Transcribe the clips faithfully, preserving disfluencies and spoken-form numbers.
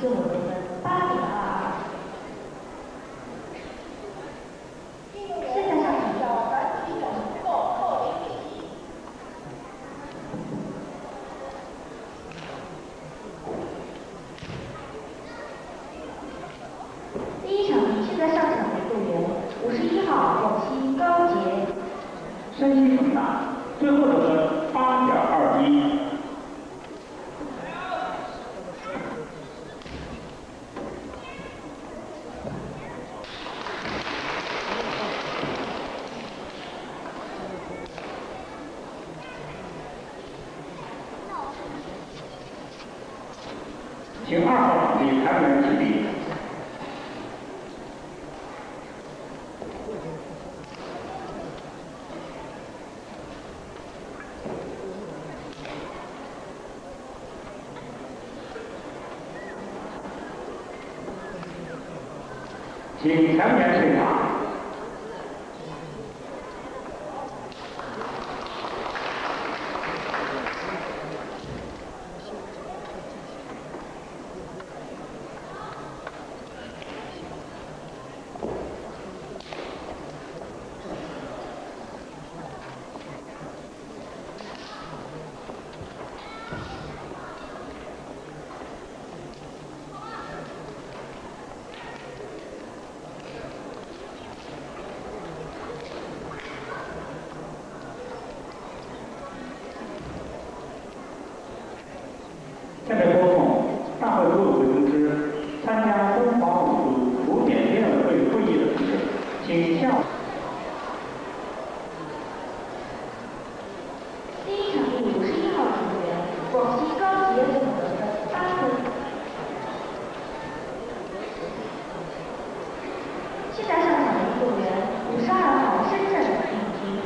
用我得分八点二二。现在上场的男子比赛报报名比赛。第一场，现在上场的运动员五十一号广西高杰， 山西恒大，最后得分八点二一。 请二号场地裁判员起立。请裁判员退场。 下面播送大会组委会通知：参加中华武术古典辩论会会议的同志，请下午。 第一场第五十一号运动员广西高杰总得分八分。现在上场的运动员五十二号深圳李婷。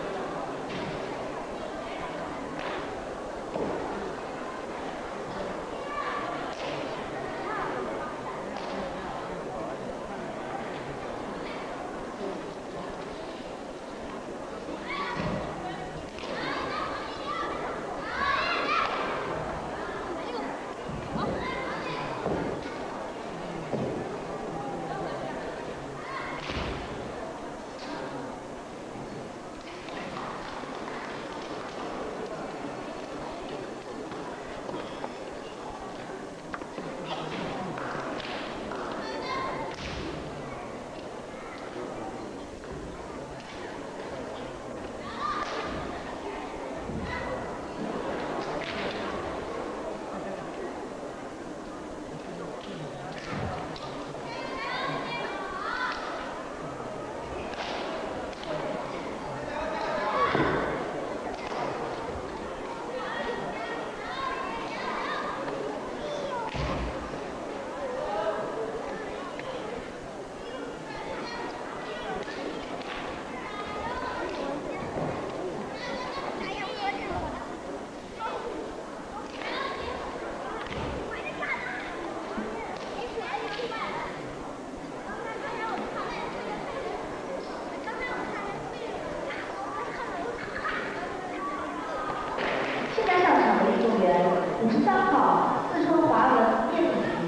现在上场的运动员五十三号四川华文叶子婷。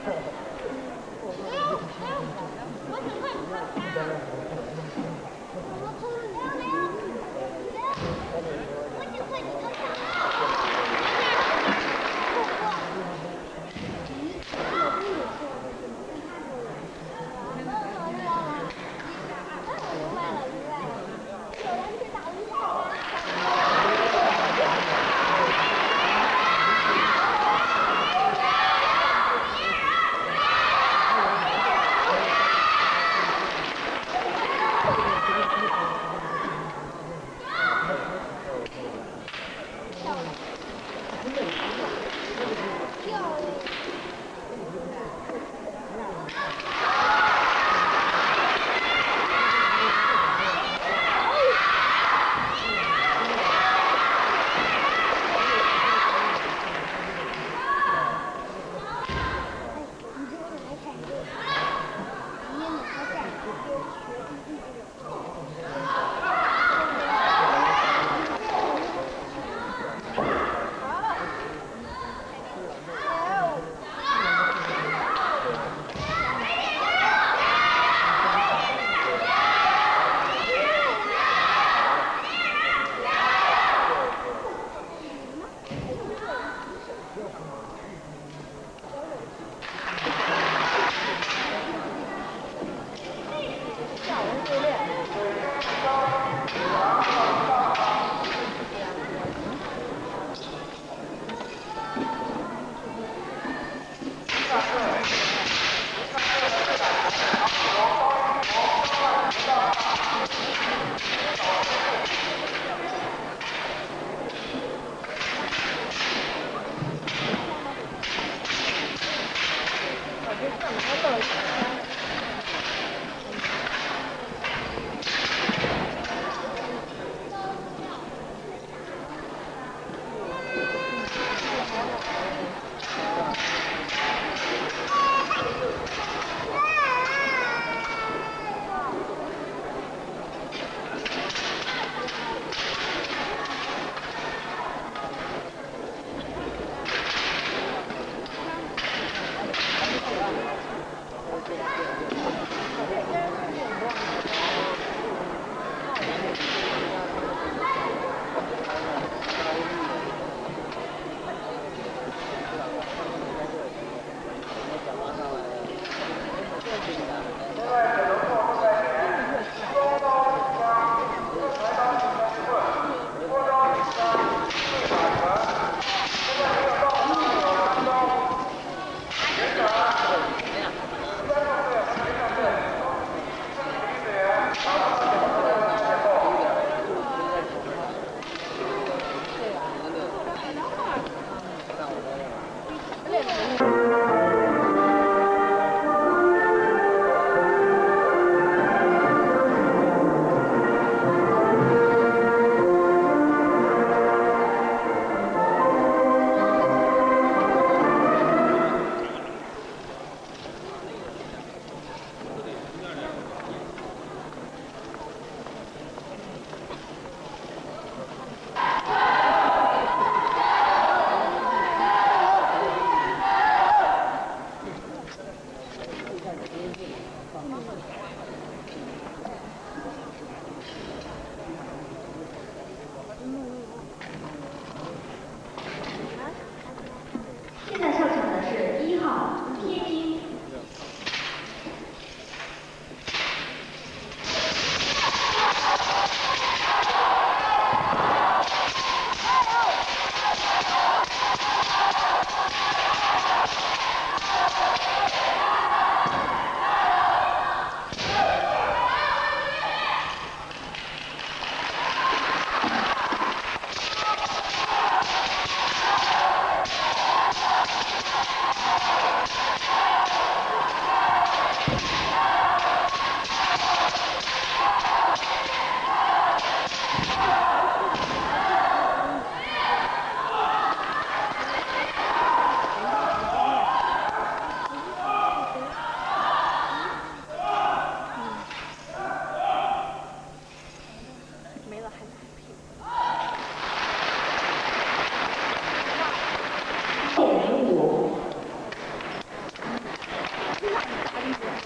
原则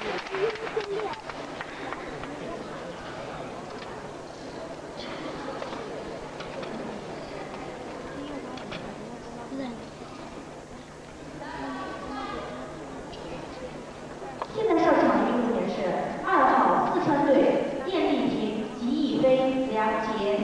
现在上场的运动员是二号四川队电力艇吉以飞、梁杰。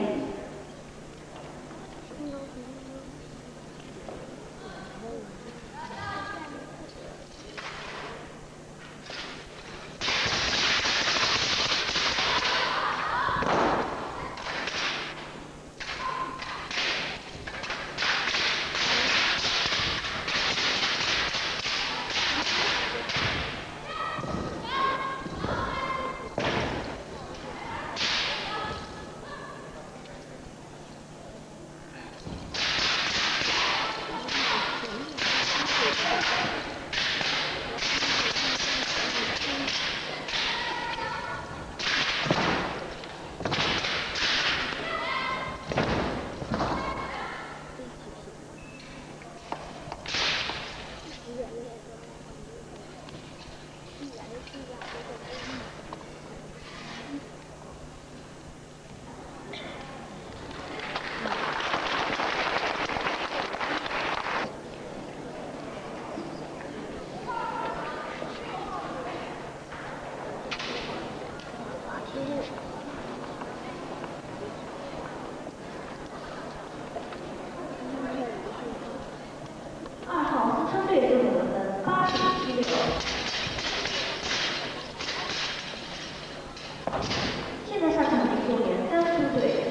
二号四川队队得分八比七六。现在上场的运动员甘肃队。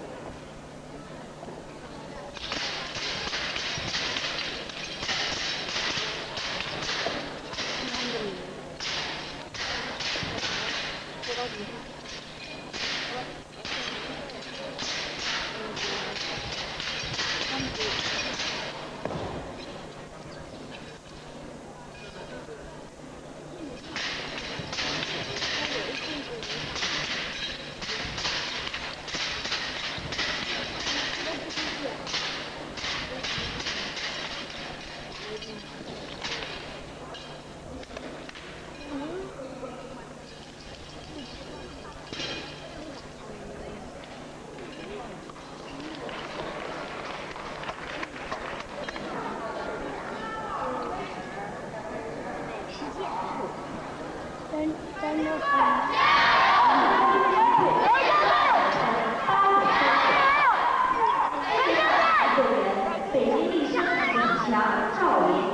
真的很。 北京力士李强、赵林。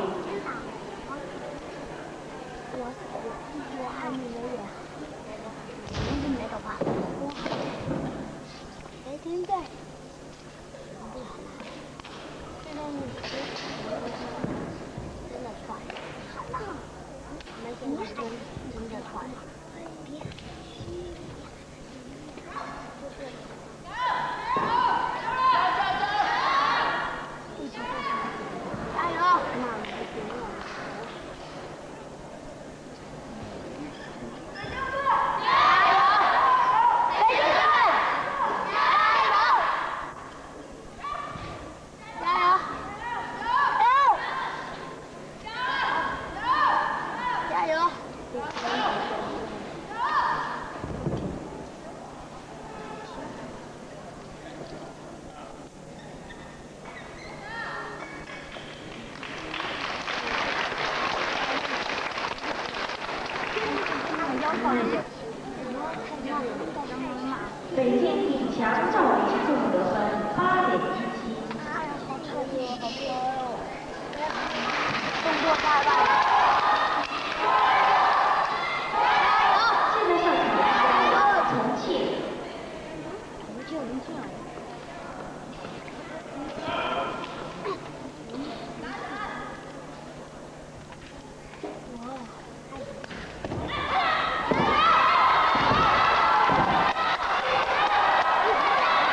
我我还没有演，我就没得话。哎，现在，现在你真的快，那现在真真的快。 北京李强、赵林共得分八点一七。 哎呀，好臭哦，好臭哦！动作太慢了。 现在上场的是重庆。 重庆，重庆。哇！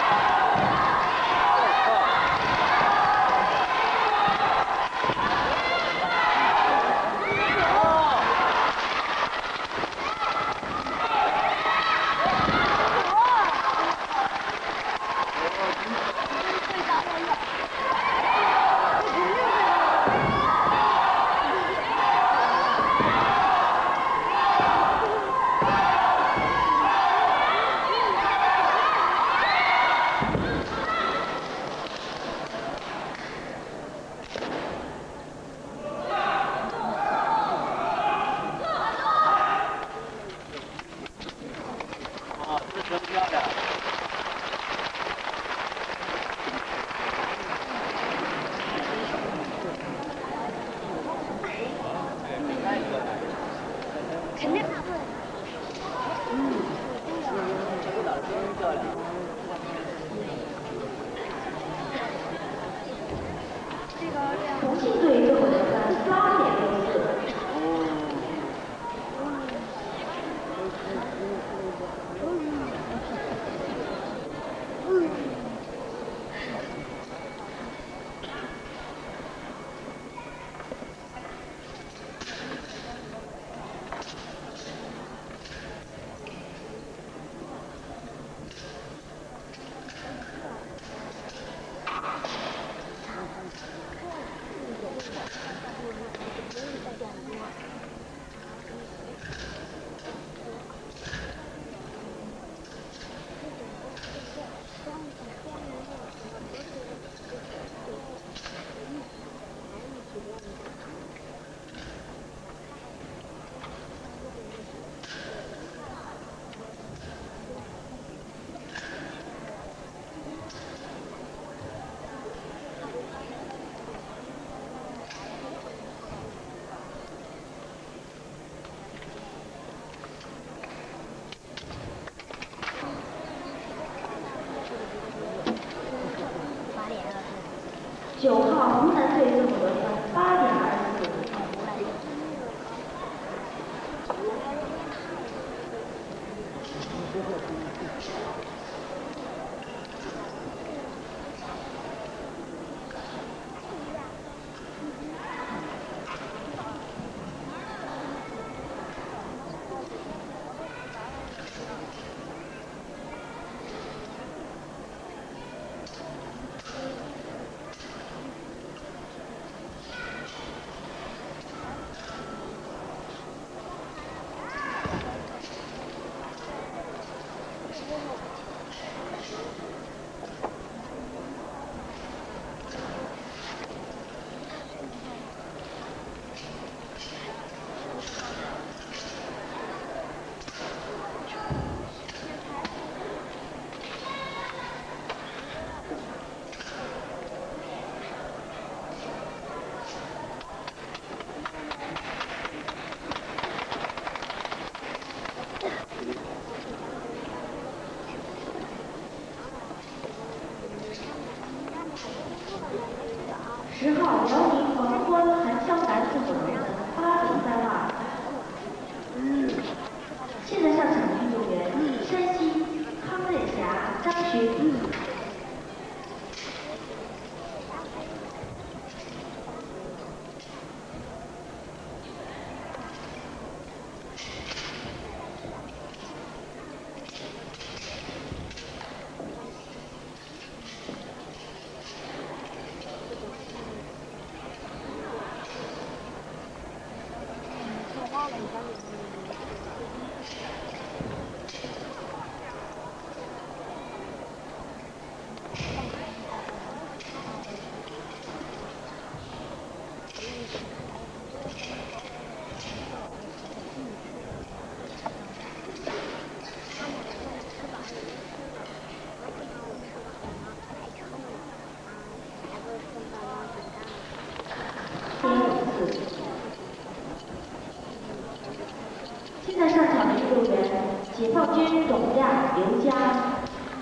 现在上场的运动员：解放军董亚、刘佳。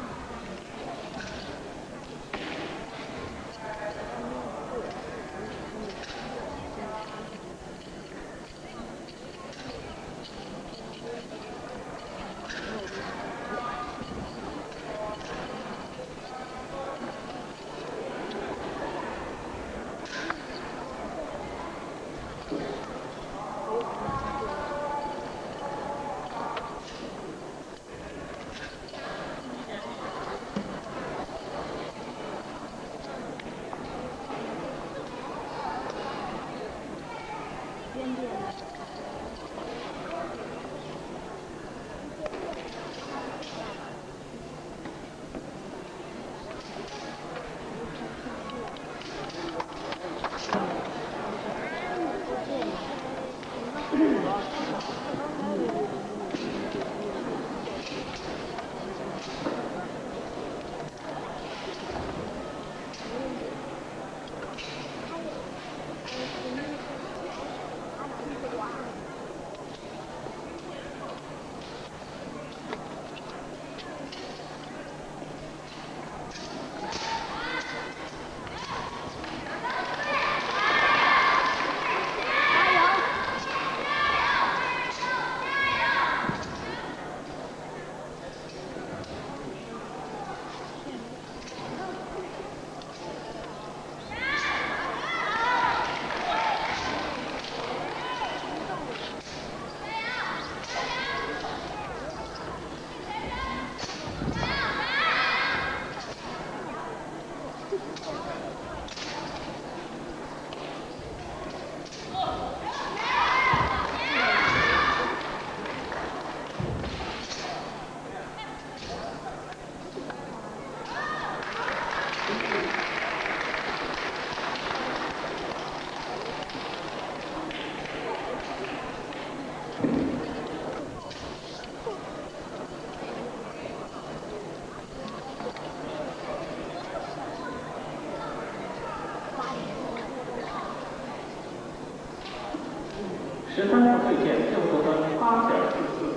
十三号对线最后得分八点四四。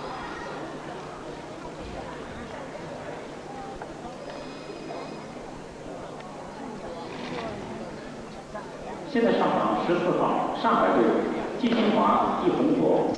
现在上场十四号上海队季新华、易洪博。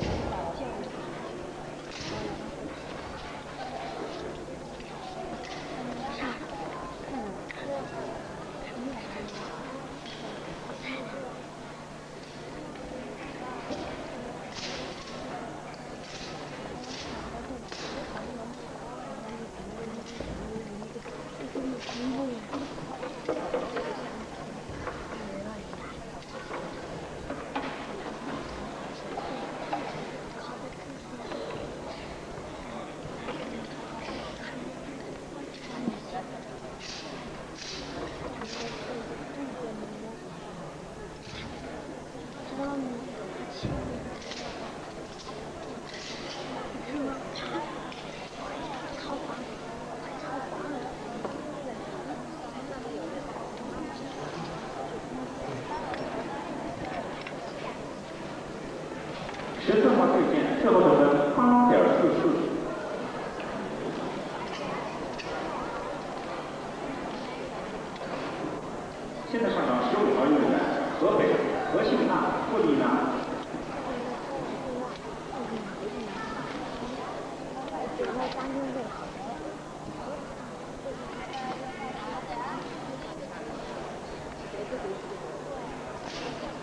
十四号对线最后得分八点四四。现在上场十五号运动员河北何秀娜、付丽娜。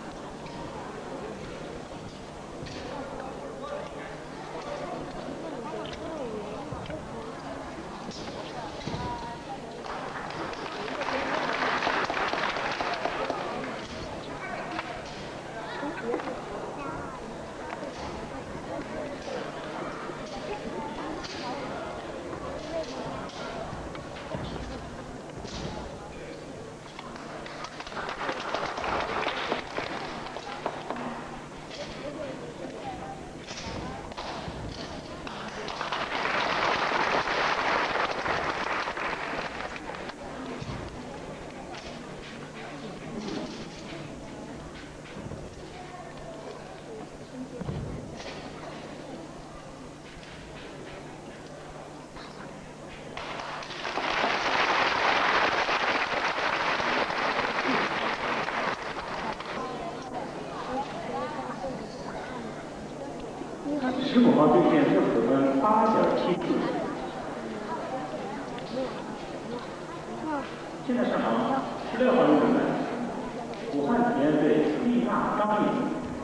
十十五号对线正得分八点七四。现在上场十六号运动员，武汉体验队丽娜张丽。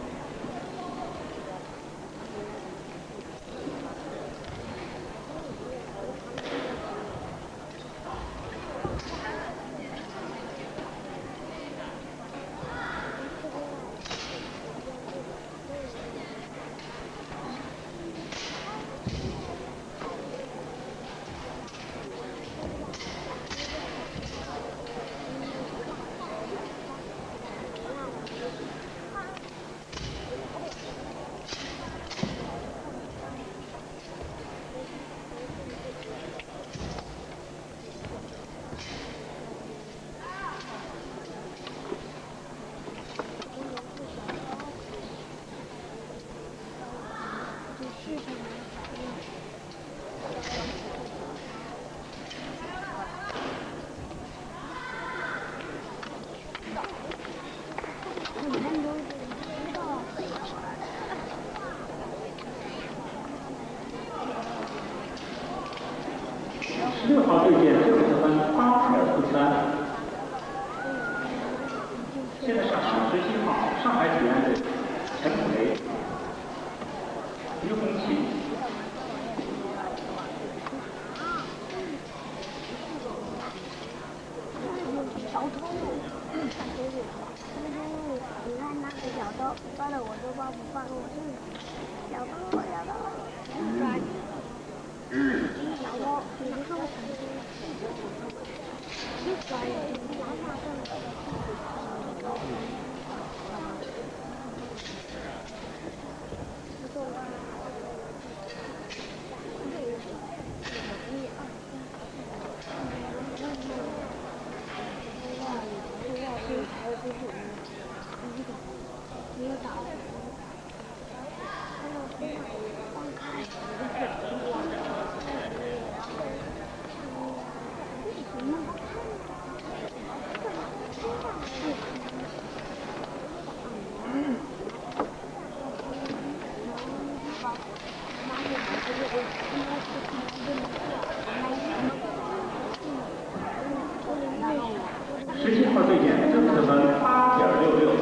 十六号对线正得分八点四三。现在上场十七号上海体验队陈培、于红旗。 小偷，嗯，你看那个小偷抓了我都抓不放过去，小偷，小偷，抓你。嗯，小偷，你不是我想说，你抓人，你拿下更。 十七号对线正得分八点六六。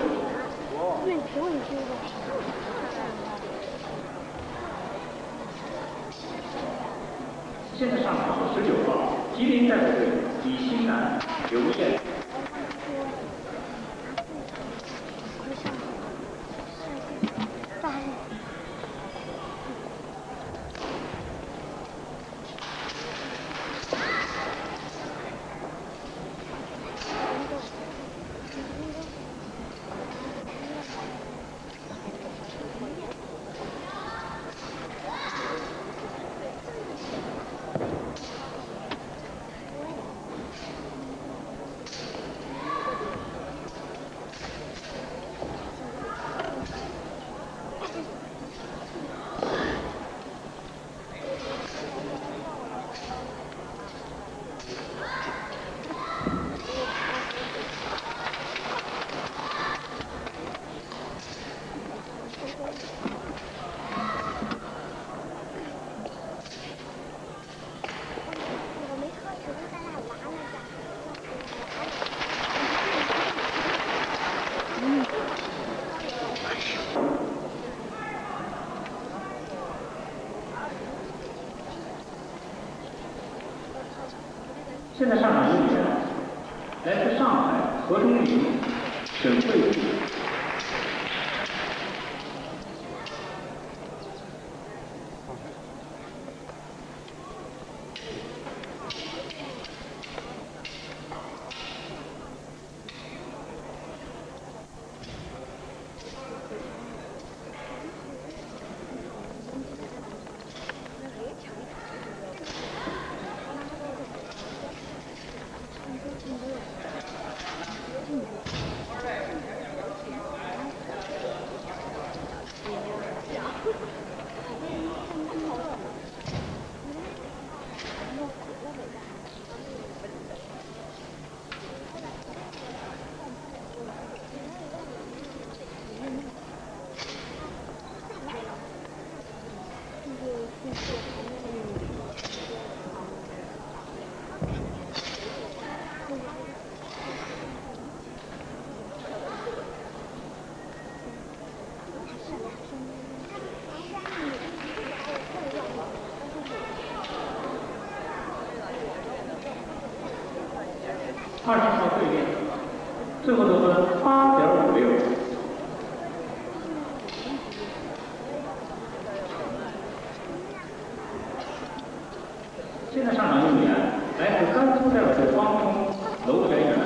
现在上场十九号吉林代表队李新南、刘艳。现在上场运动员来自上海何中林、沈慧玉。 二十号对面，最后得分八点五六。现在上场运动员来自甘肃赛的方冲、娄全元。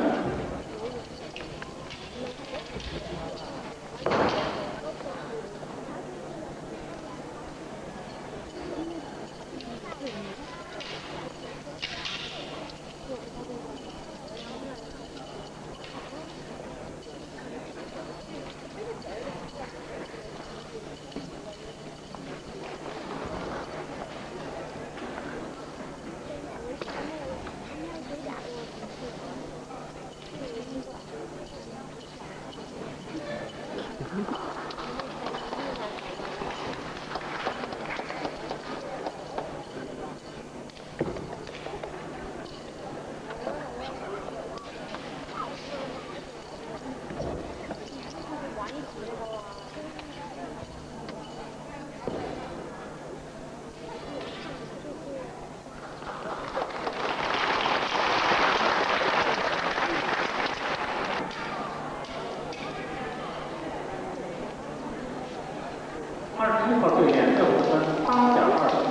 二十一号对联最后分八点二四。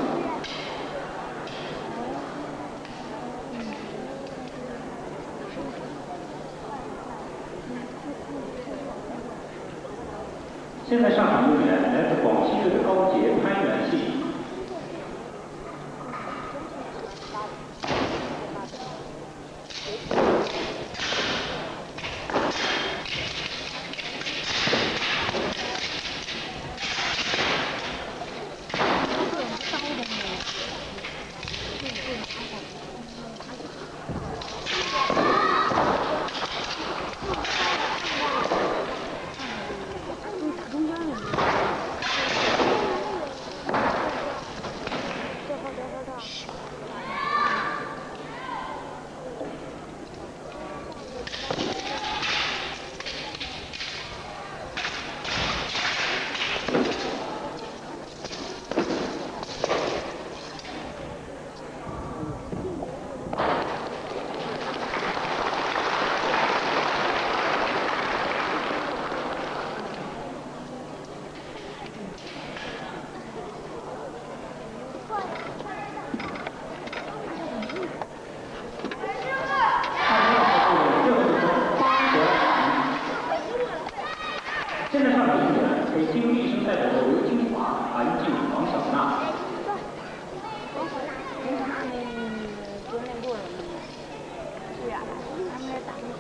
现在上场运动员来自广西队的高杰、潘元信。现在上场运动员北京力生代表的刘金华、韩静、王小娜。 昨天过了，对呀，他们来打你。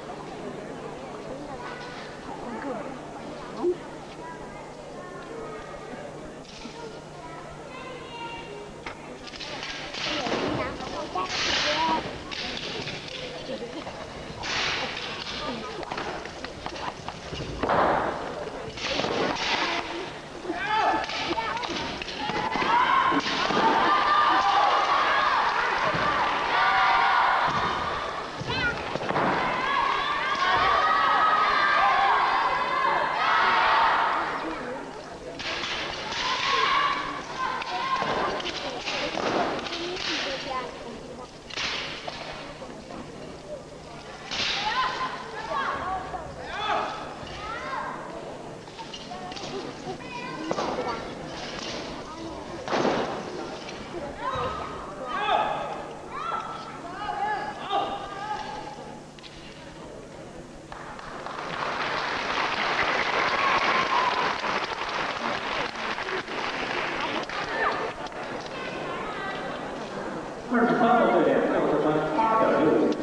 二十三号对联最后得分八点六五。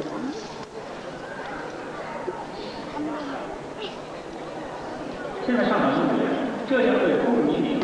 现在上场运动员浙江队顾敏敏。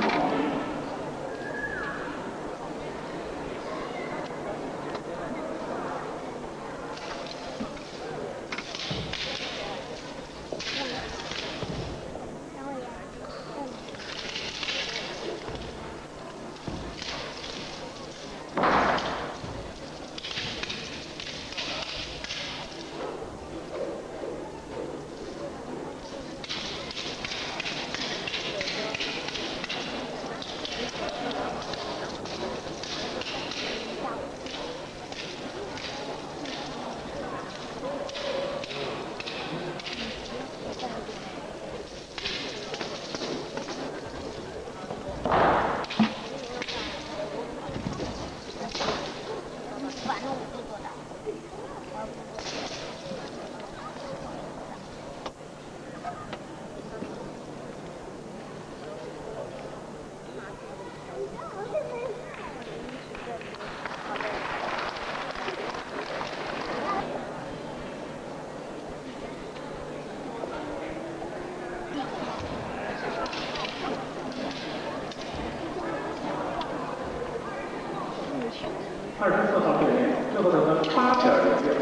二十四号队员最后得分八点零六。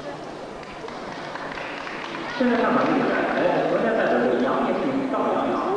现在上场的是来自国家代表队杨业平、赵阳阳。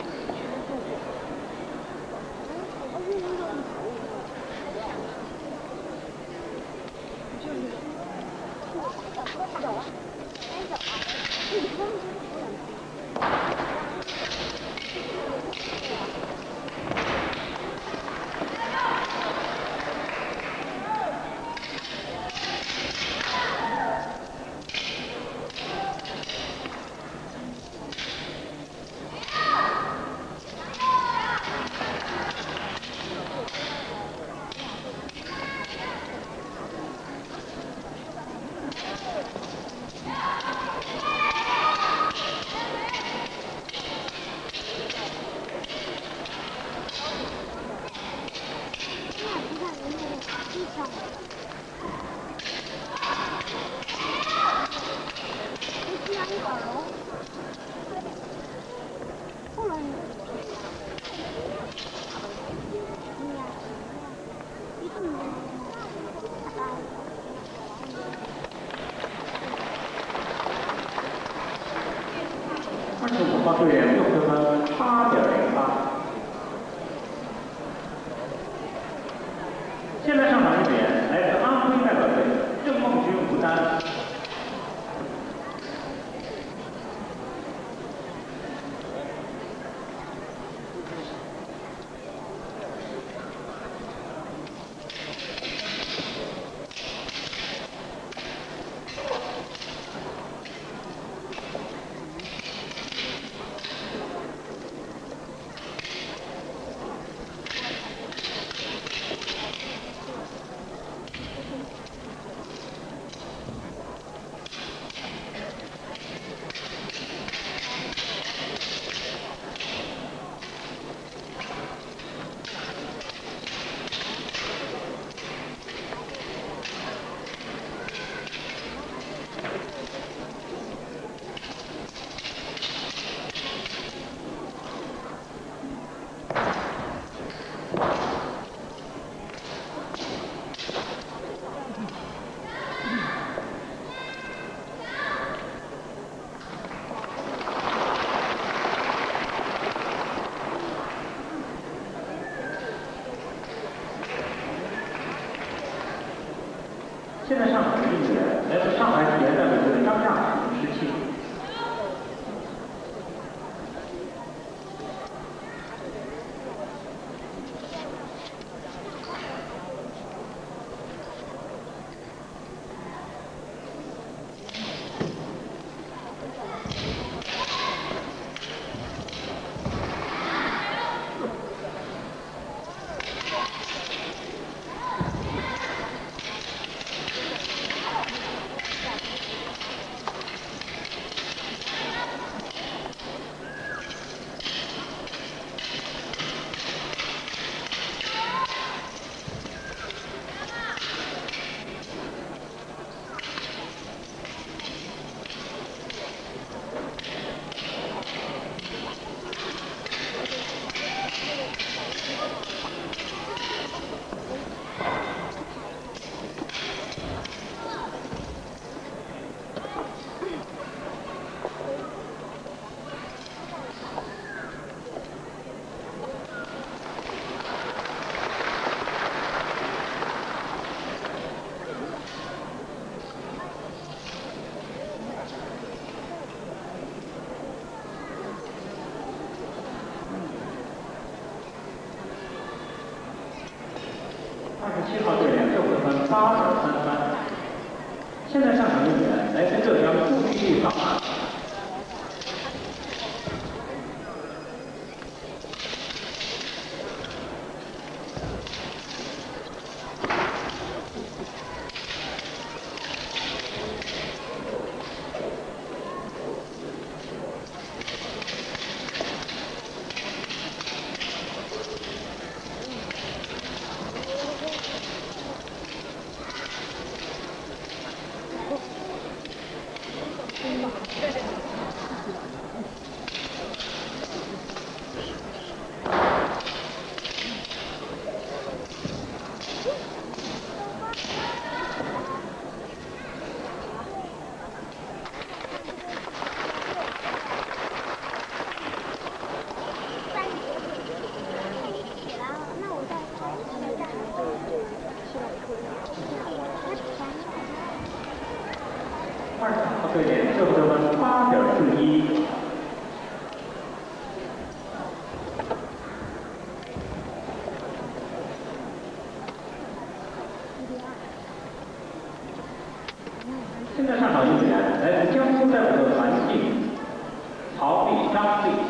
二十五号队员六得分八点零八。现在上场的队员来自安徽代表队郑梦君、吴丹。现在上场的运动员来自上海体院代表队的张亚十七。二十七号队员六得分八点三三。现在上场的队员来自浙江富力港岸。 对联最后得分八点四一。现在上场运动员来自江苏队伍的蓝静、曹丽、张丽。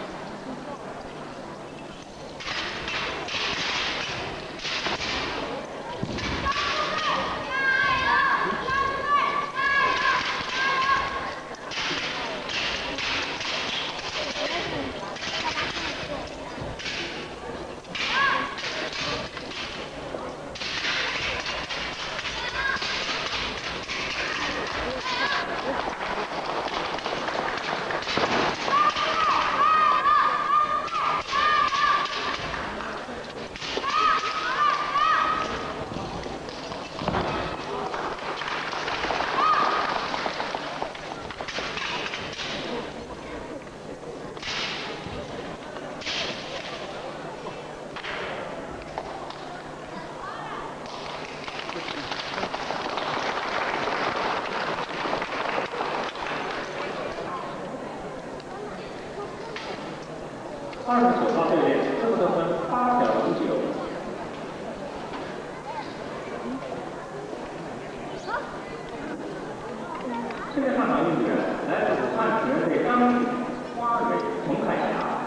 二十九号队列最后得分八点五九。现在上场运动员来自武汉体育队张宇、花蕊、童凯霞。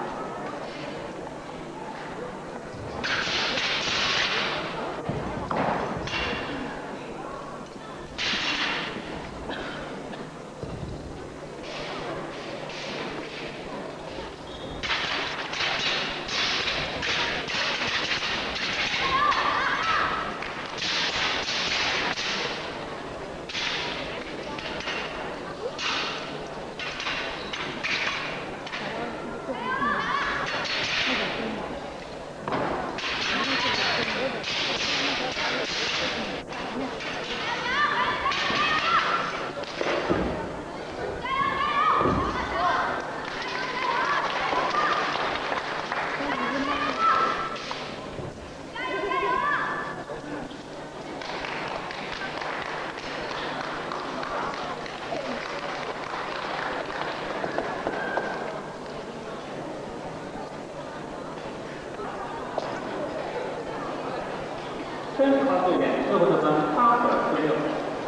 三十号队员最后得分八点四六。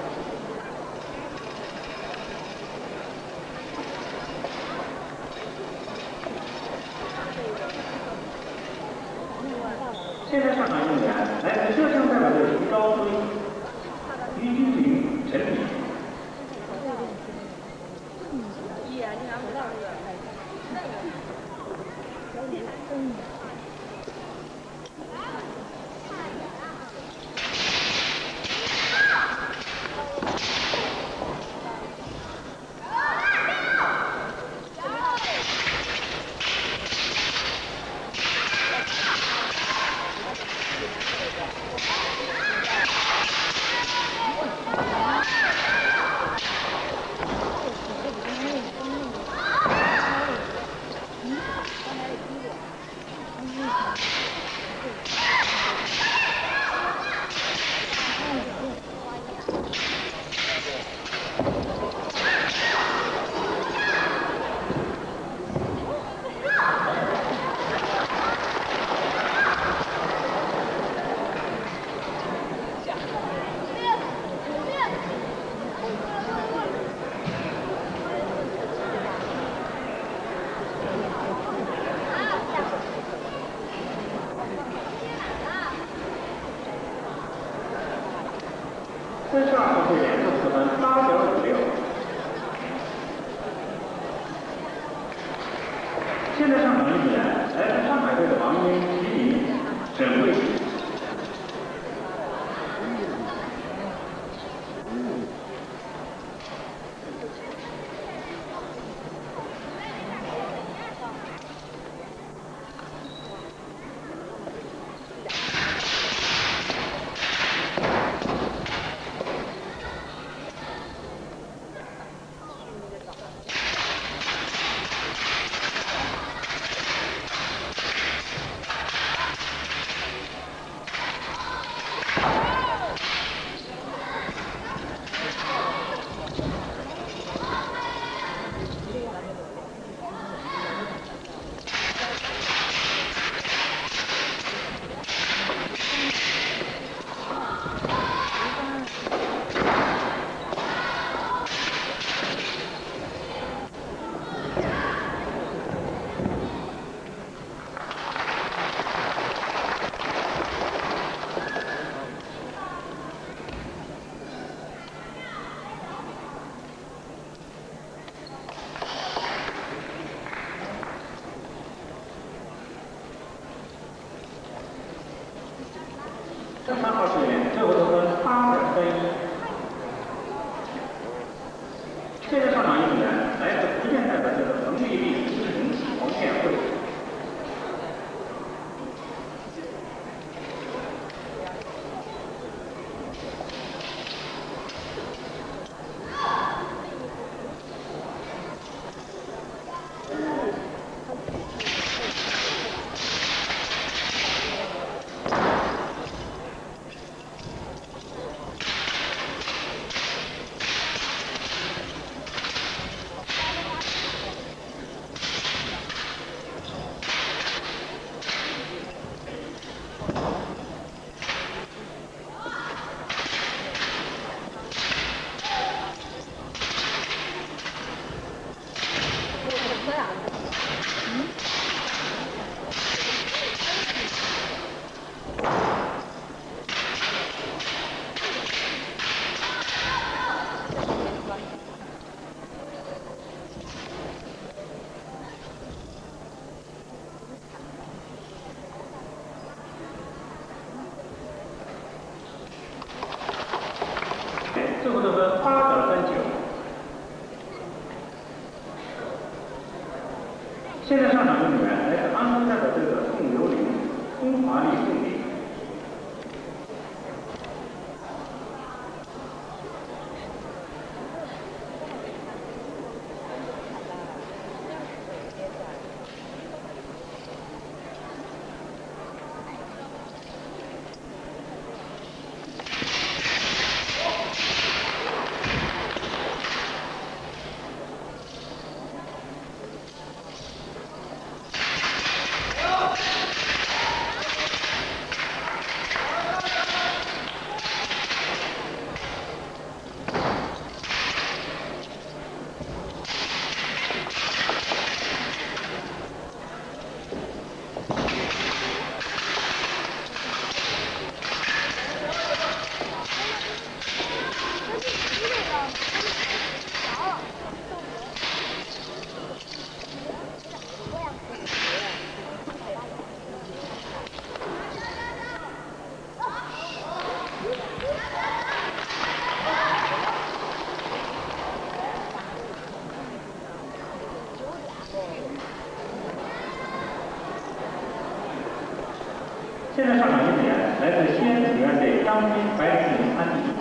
现在上场运动员来自浙江代表队徐昭辉、于金玲、陈敏。 三十二号队员得分八点五六。现在上场运动员来自上海队的王英、徐宁、沈慧宇。 三号队员最后得分八点三一。现在上场运动员来自福建代表队的冯丽丽、苏晨、王建慧。最后得分八点三九。现在上场运动员来自安徽代表队的宋刘玲、龚华丽、宋丽。现在上场运动员来自西安体院队张斌、白子颖、安迪。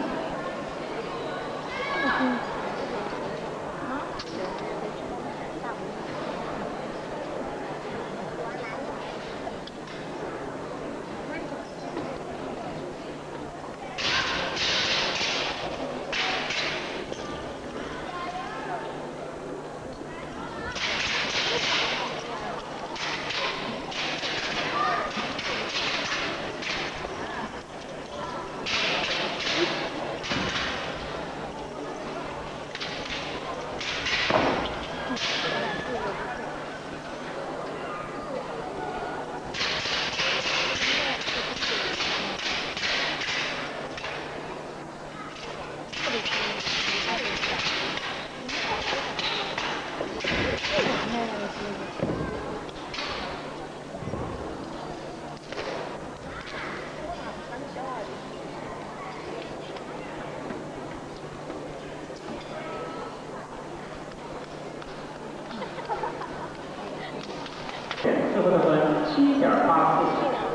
最后得分七点八四。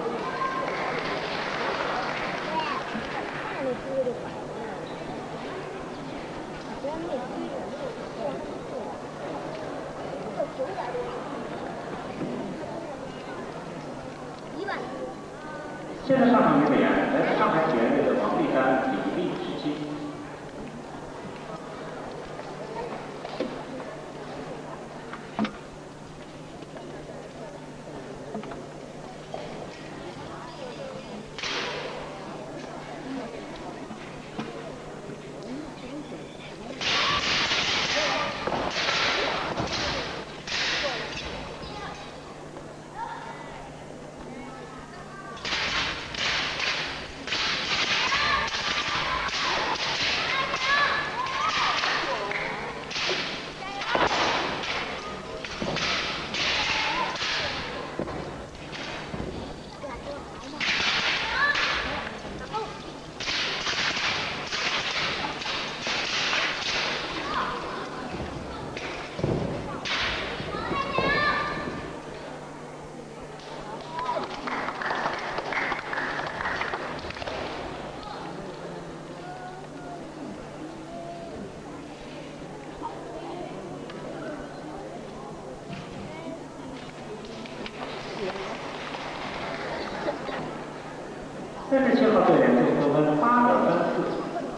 现在上场运动员来自上海体院队的王丽丹、李丽、十七。 三十七号队员最后得分八点三四。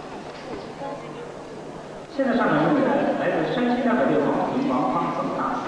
现在上场运动员来自山西大学六号平王方恒大。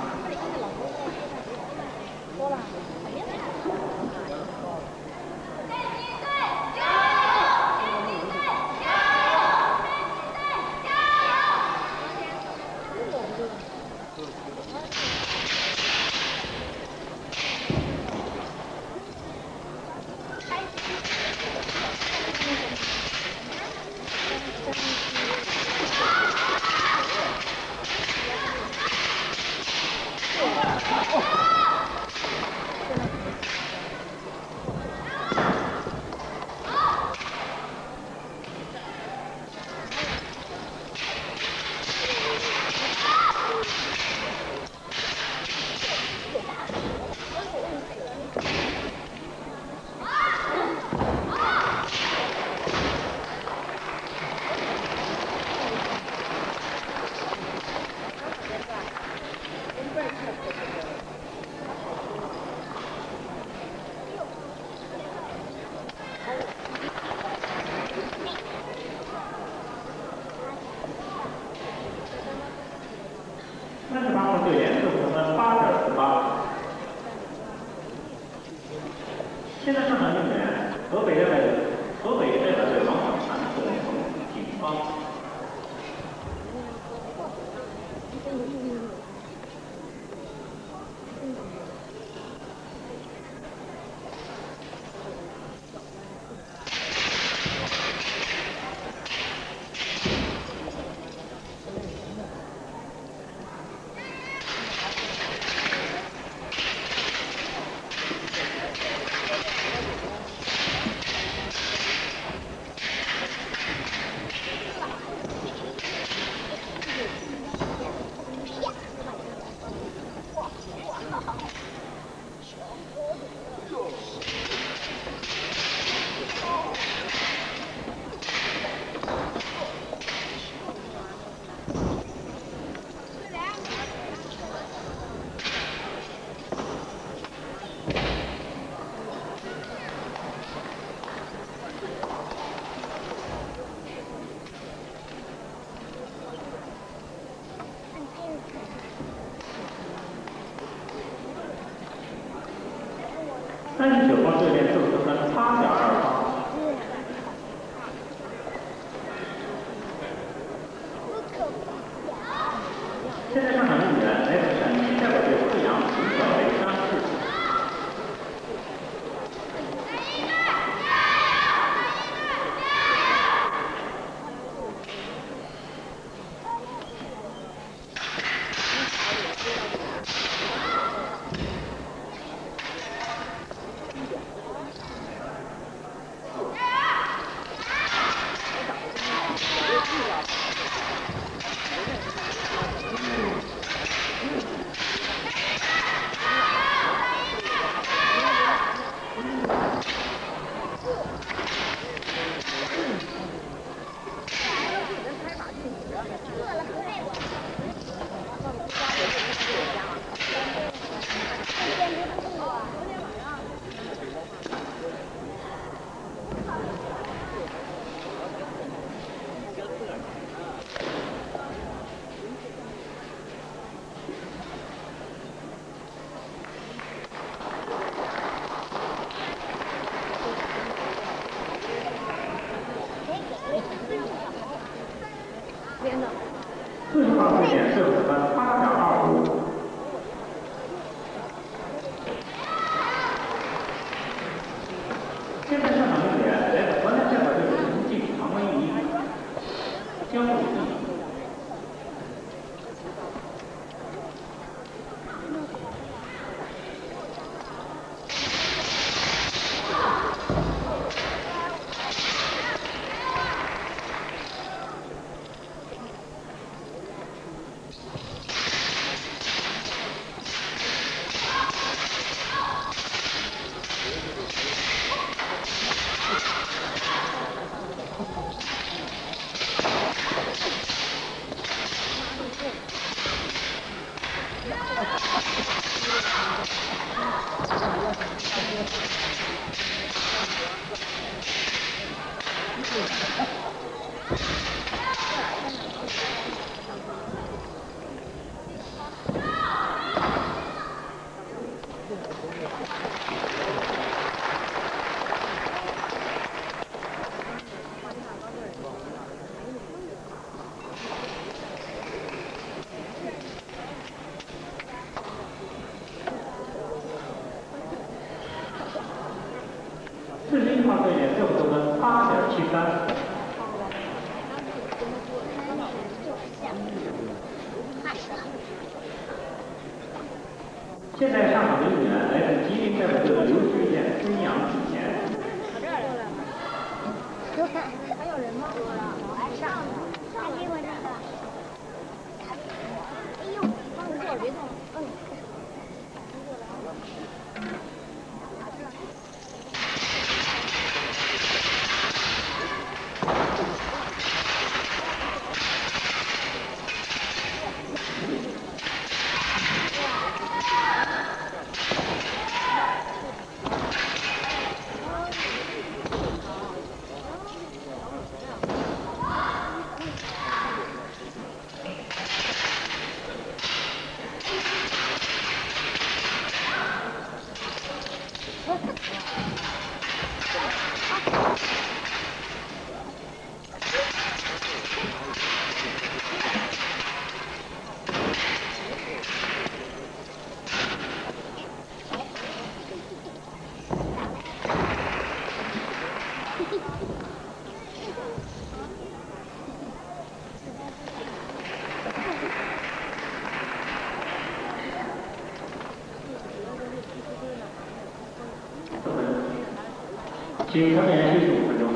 三十八号队员最后得分八点四八。现在上场运动员河北代表河北代表队王小婵和冯景芳。三十九号队员最后得分八点二八。现在上场运动员来自陕西代表队阜阳秦小雷张世。四十号队员最后得分八点二五。现在上场运动员来自河南代表队的陈静、唐文怡、姜武毅。 四十一号队员最后得分八点七三。现在上场的运动员来自吉林代表队的刘旭燕、孙杨体前。 还有人吗？来上了，还给我这个。哎呦，放这别动。嗯。 请调解员休息五分钟。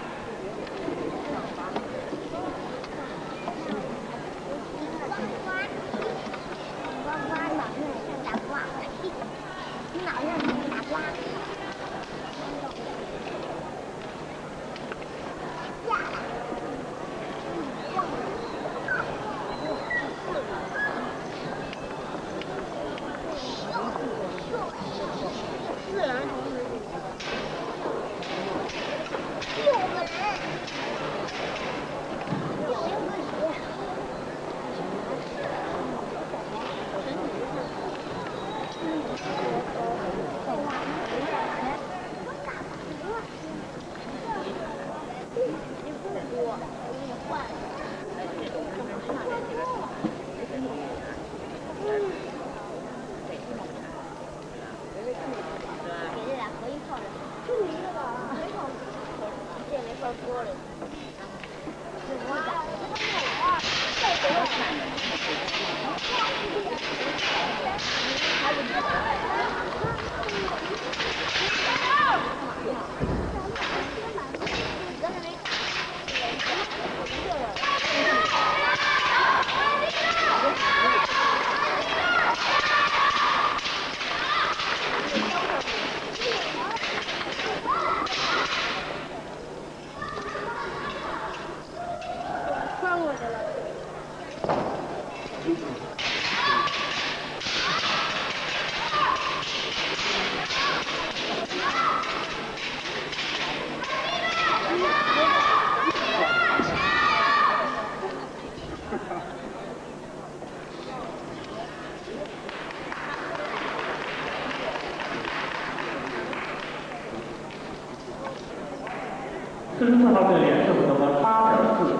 四十四号队员最后得分八点四。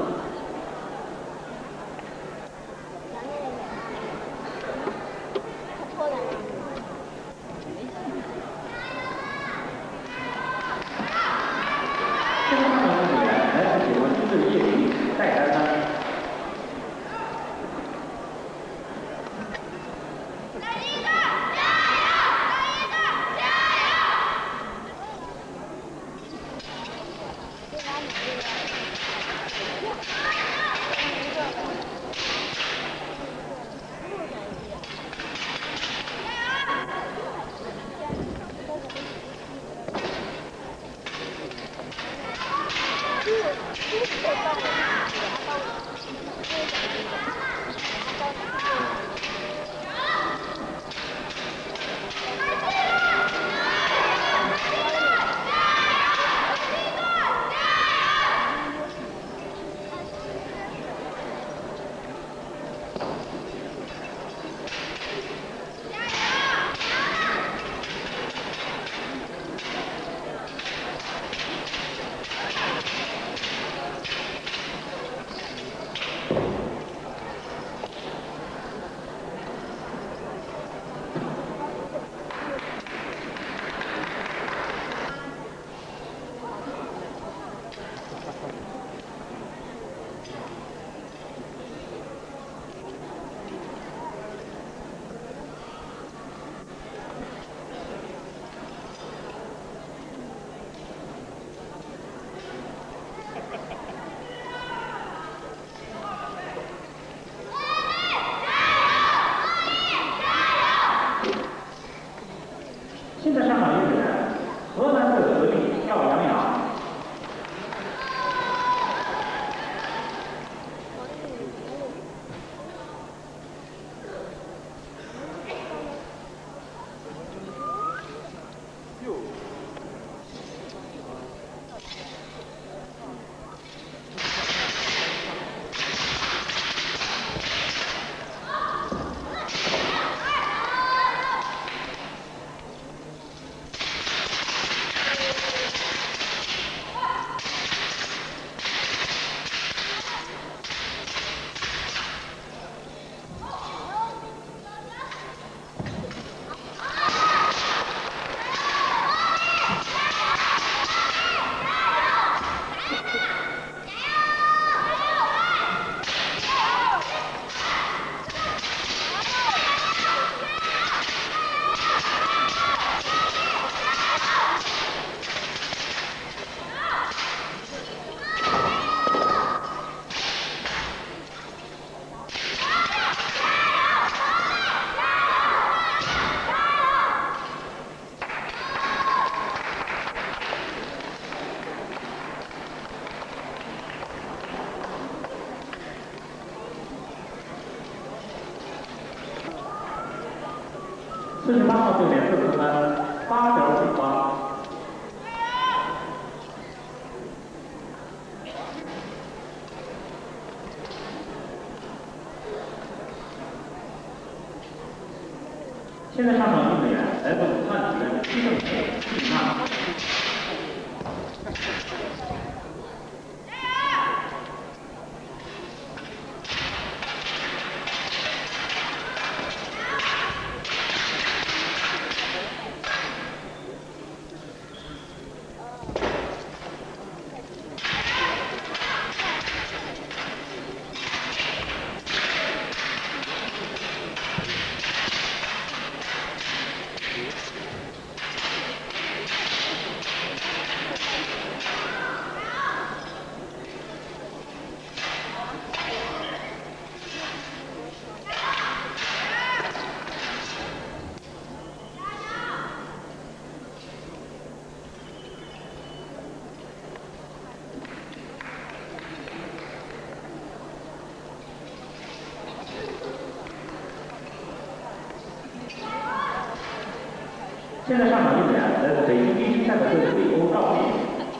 这场比赛来自九门军队叶林戴丹丹。 四十八号队员得分八点五八。现在上场运动员来自武汉体院区政府李娜。现在上场运动员来自北京地区赛的队李欧赵丽。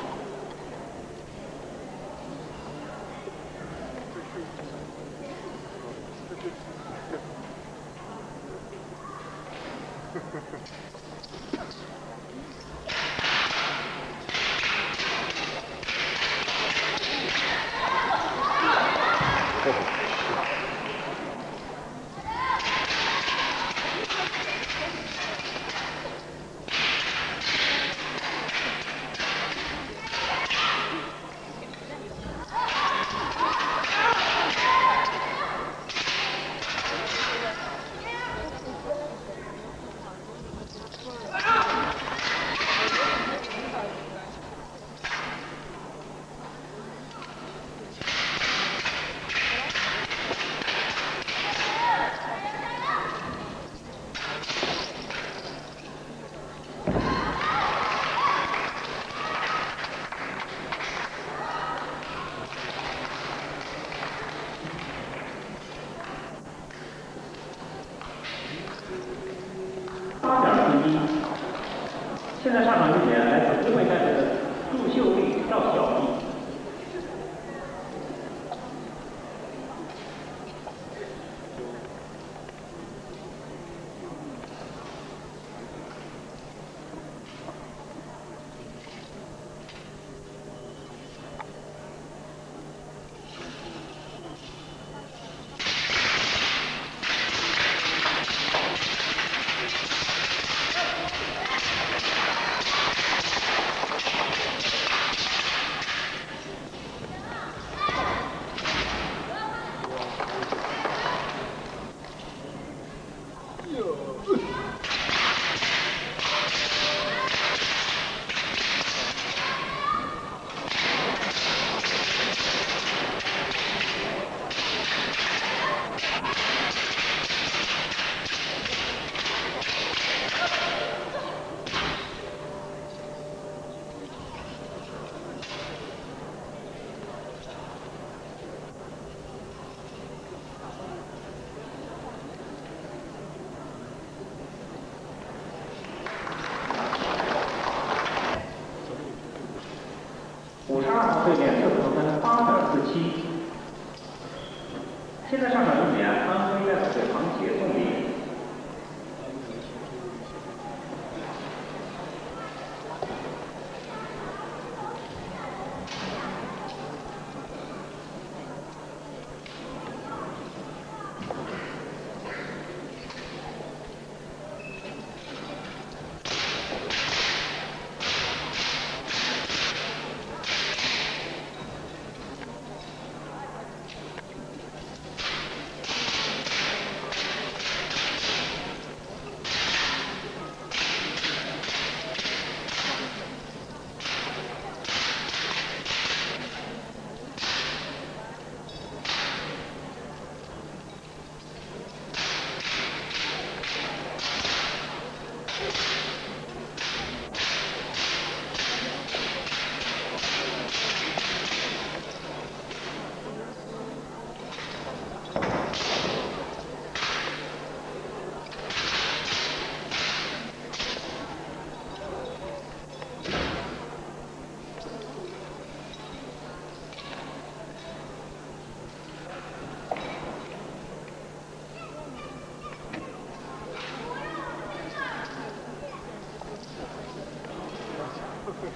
现在上场运动员来自湖北代表的祝秀丽、赵小丽。五十二号对面得分八点四七。现在上场运动员安徽代表队唐杰、宋林。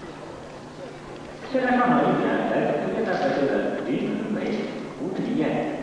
现在上场运动员来自福建大学队的林子美、吴志燕。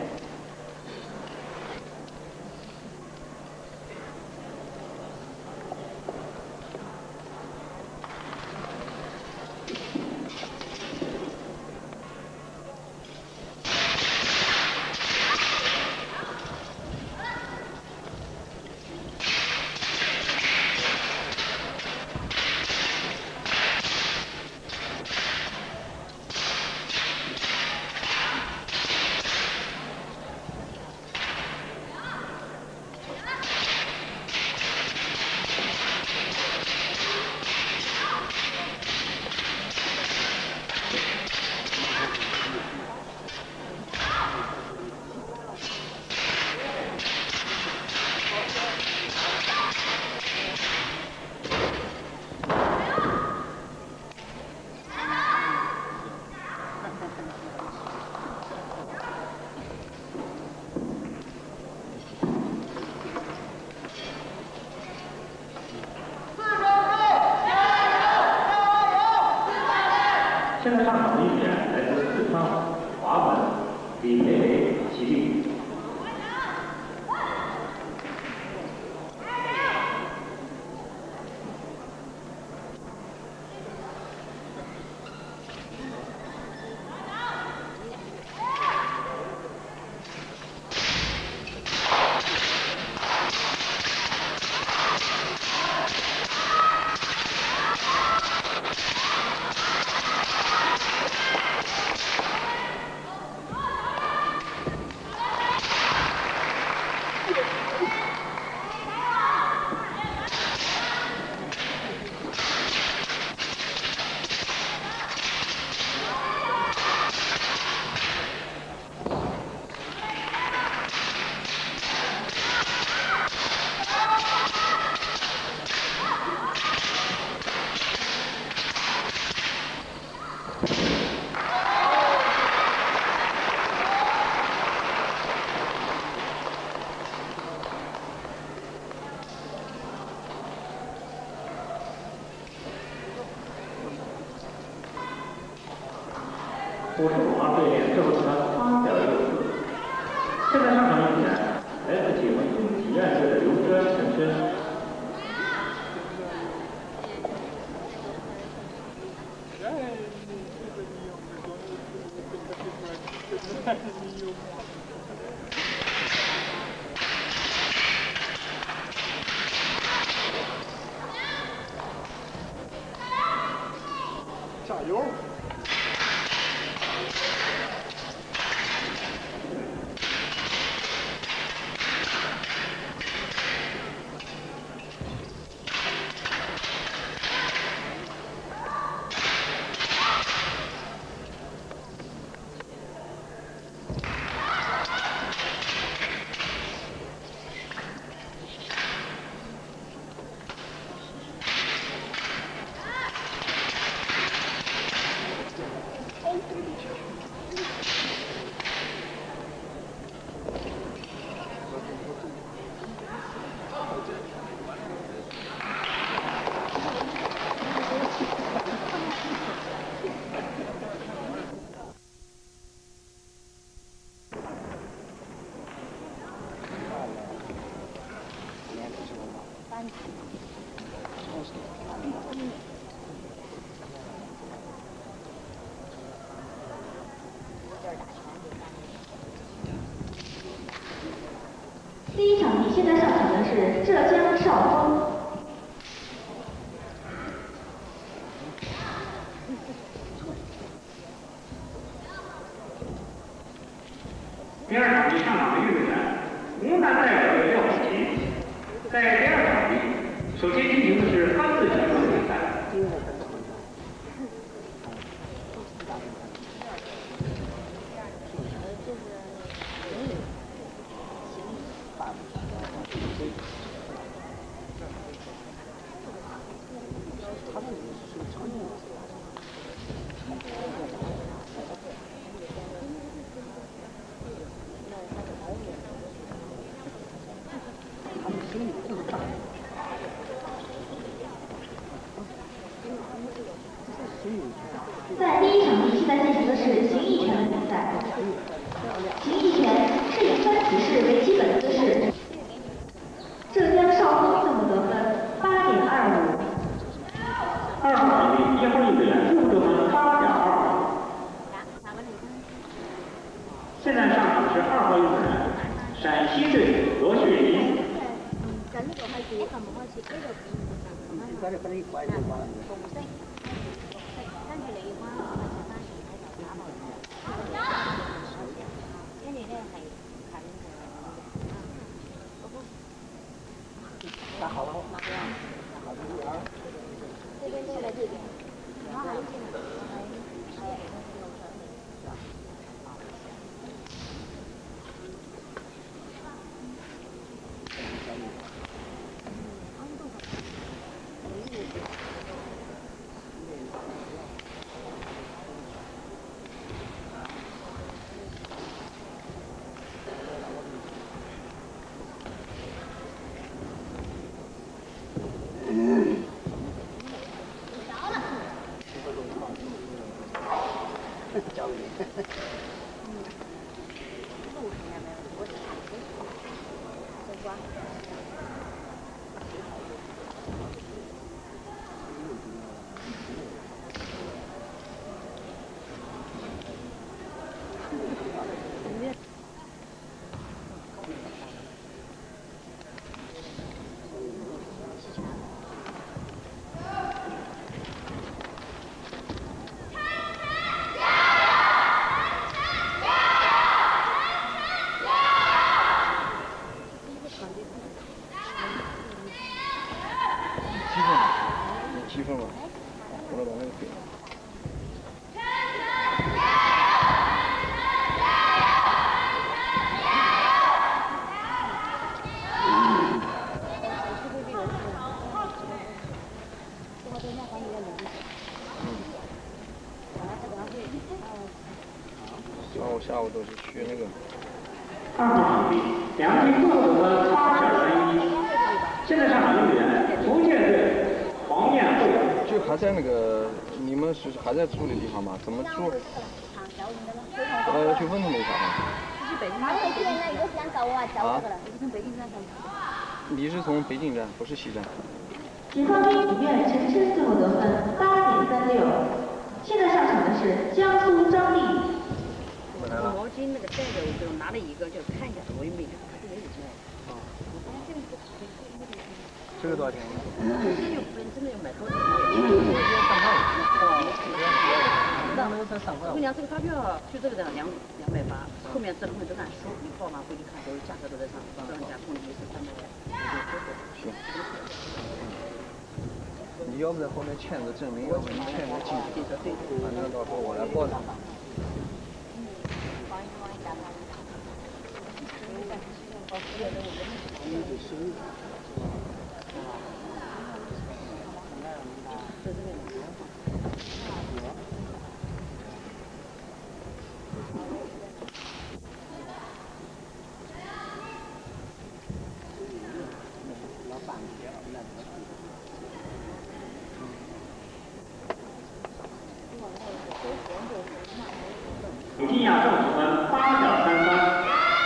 现在上场的运动员来自四川华文李培培、齐丽。我是武汉队最后团发表六次。现在上场运动员来自解放军体院队的刘娟、陈轩。 加油！ 第一场比现在上场的是浙江邵峰。 第二场比上场的运动员，湖南代表队廖晓琴。在第二场比，首先进行的是三次选手比赛。 他们心里这么大。 赛进行的是形意拳的比赛。形意拳是以三体式为基本姿势。浙江邵峰最后得分八点二五。 二号场地一号运动员最后得分八点二五。现在上场的是二号运动员，陕西队罗雪怡。 那好了， 这边进来这边，然后还进来。 七分吧，我来把那个给。下午下午都是去那个。 二号场地，两队各得分八点三一。现在上场运动员，福建队。 黄艳慧， 就还在那个，你们是还在住的地方吗？怎么住？呃，去问他们一下吧。 他回去那一个想找我啊，找我了，我从北京站上。 你是从北京站，不是西站。 警方兵影院陈琛最后得分八点三六。现在上场的是江苏张丽。 毛巾那个袋子，我给我拿了一个，就看一下，我也没看，他就没有进来。啊。 这个多少钱？ 真的有，真的有买多少？姑娘，这个发票就这个的两两百八，后面这后面都按收，你报完回去看，都是价格都在上面，这样加工资是三百块。 行。你要不在后面签个证明，要不你签个记录，反正到时候我来报他。 有印亚正得分八点三三。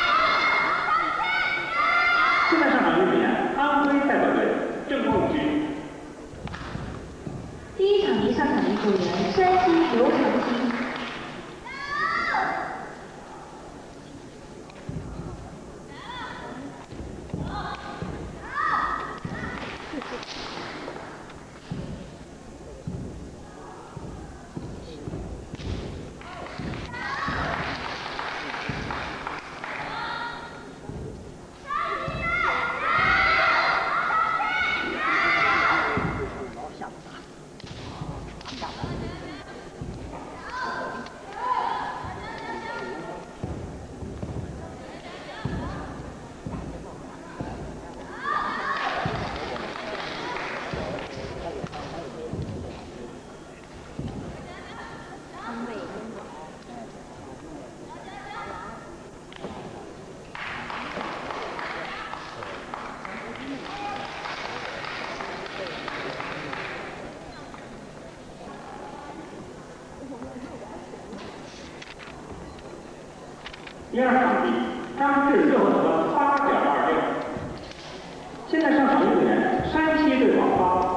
现在上场运动员，安徽代表队郑梦君。 第一场地上场运动员山西刘长兴。 第二场地，张志最后得分八点二六。现在上场运动员，山西队王八。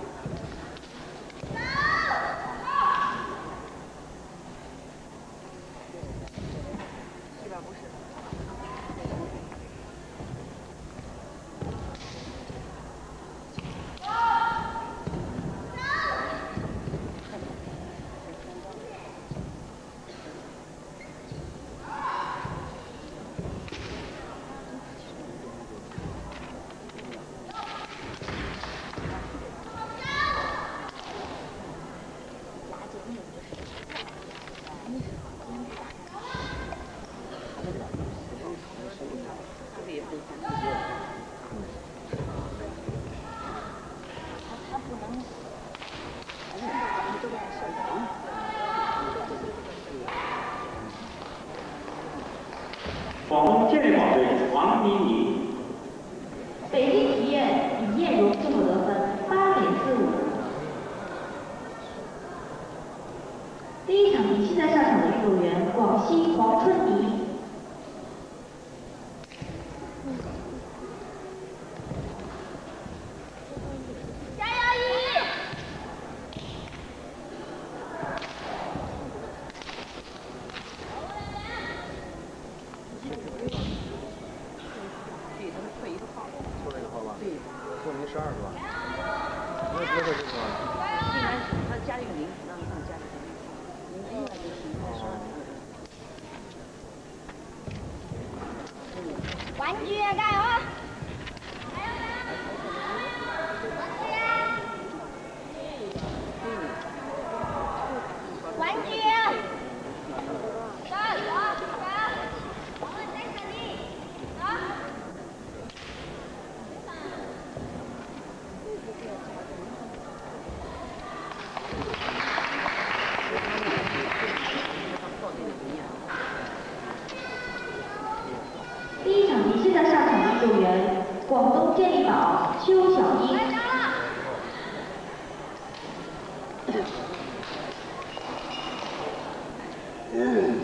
广东健力宝队王妮妮， 北京体院李艳荣最后得分八点四五。第一场比现在上场的运动员广西黄春怡。 十二是吧？那不是这个。 应该是他家里有零，让他家里有零，应该就是应该十二。 玩具加油！玩具。加油！我们在这里。走。 第一场比现在上场的运动员广东健力宝邱小英。嗯。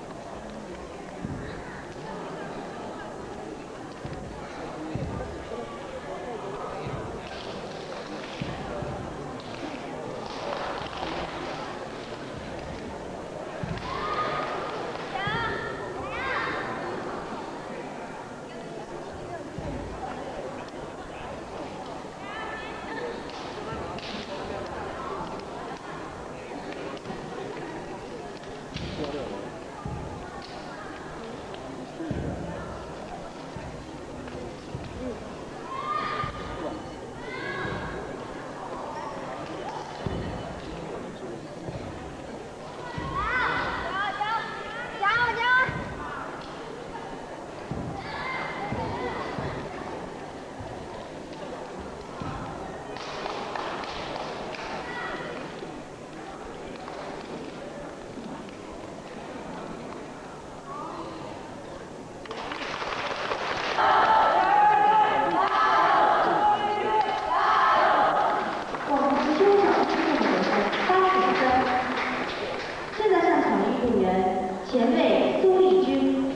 前卫苏丽君。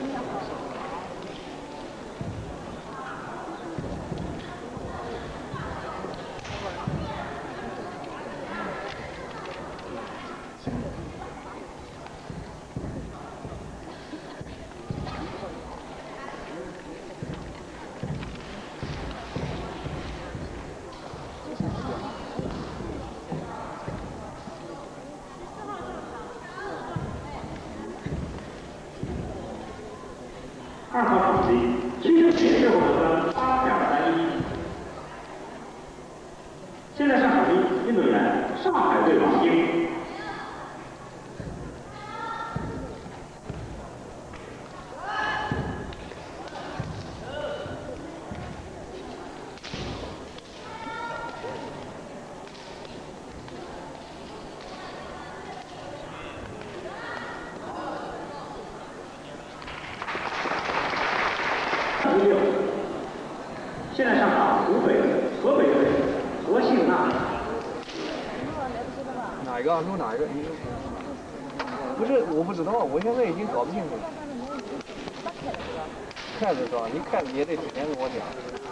二号场地，崔正杰最后得分八点三一。现在上场的运动员，上海队王英。 第六，现在上场湖北、河北队何姓娜。 哪一个？录哪一个？你不是，我不知道，我现在已经搞不清楚了。 看着装，你看你也得提前跟我讲。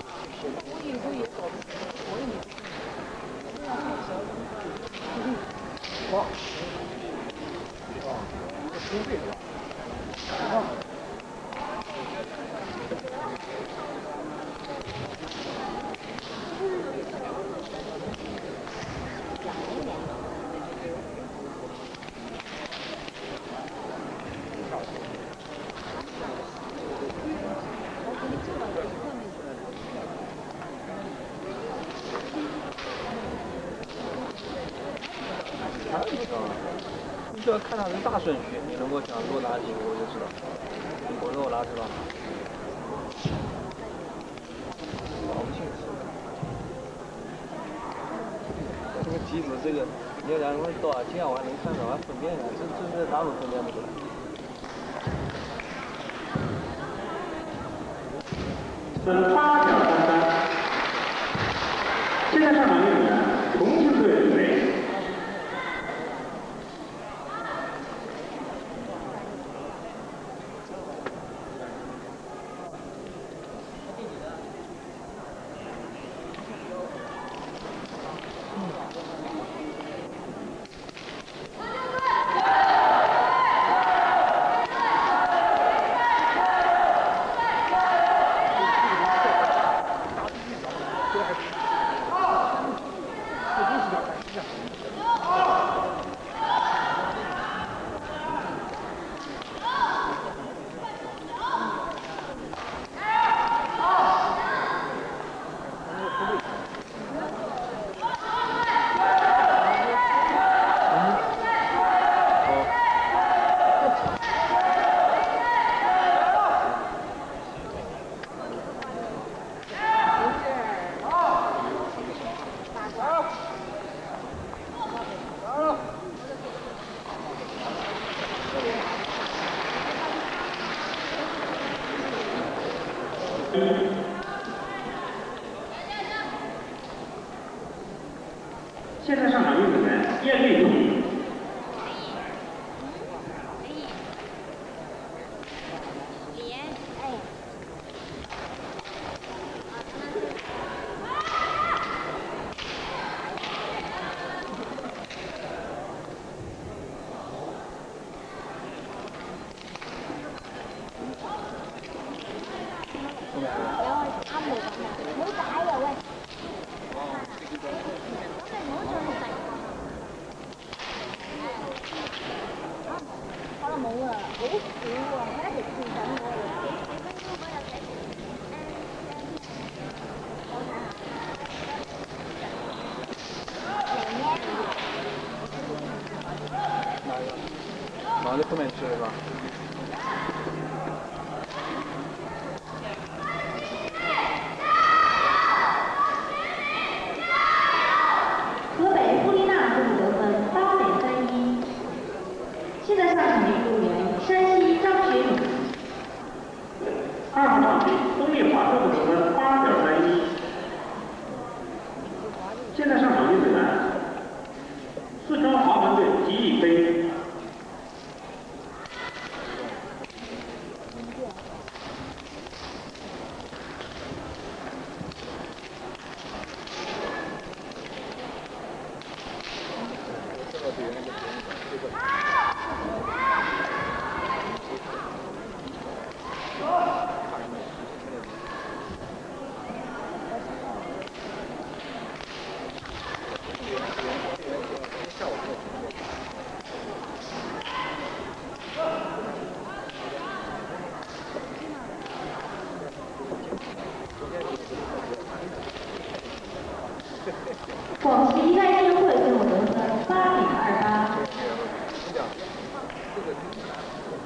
哇！啊，这收费是吧？啊。你只要看它是大顺序，你能够讲多拿几个我就知道。我说我拿是吧？搞不清楚。这个机子这个，你要两个人多少钱我还能看到，还分辨呢，这这这哪能分辨不出来？ 分八点三三。现在上场运动员，重庆队准备。现在上场运动员叶丽丽。 往这后面去是吧？ 河北布丽娜队得分八点三一。现在上场的运动员山西张学勇。 二号场地东丽华队得分八点三一。现在上场运动员四川华文队吉义飞。 广西外运会最后得分八点二八。